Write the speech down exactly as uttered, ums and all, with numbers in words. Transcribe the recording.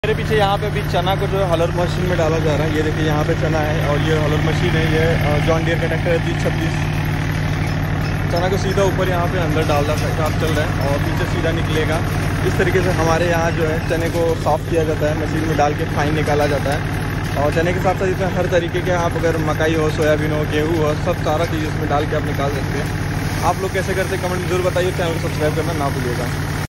मेरे पीछे यहाँ पे अभी चना को जो है हलर मशीन में डाला जा रहा है। ये देखिए यहाँ पे चना है और ये हलर मशीन है। ये जॉन डियर का ट्रैक्टर है तीस छब्बीस। चना को सीधा ऊपर यहाँ पे अंदर डालना काम चल रहा है और पीछे सीधा निकलेगा। इस तरीके से हमारे यहाँ जो है चने को साफ़ किया जाता है, मशीन में डाल के फाइन निकाला जाता है। और चने के साथ साथ इसमें हर तरीके के आप अगर मकई हो, सोयाबीन हो, गेहूँ हो, सब सारा चीज़ इसमें डाल के आप निकाल सकते हैं। आप लोग कैसे करते हैं कमेंट में जरूर बताइए। चैनल को सब्सक्राइब करना ना भूलिएगा।